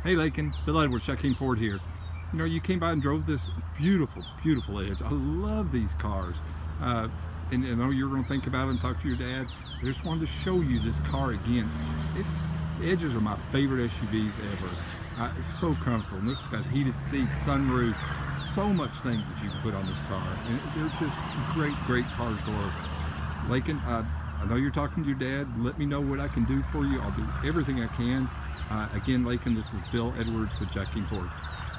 Hey Lakin, Bill Edwards, Jack King Ford here. You know, you came by and drove this beautiful, beautiful Edge. I love these cars. And I know you're going to think about it and talk to your dad. I just wanted to show you this car again. The Edges are my favorite SUVs ever. It's so comfortable. And this has got heated seats, sunroof, so much things that you can put on this car. And they're just great, great cars to work. Lakin, I know you're talking to your dad. Let me know what I can do for you. I'll do everything I can. Again, Lakin, this is Bill Edwards with Jack King Ford.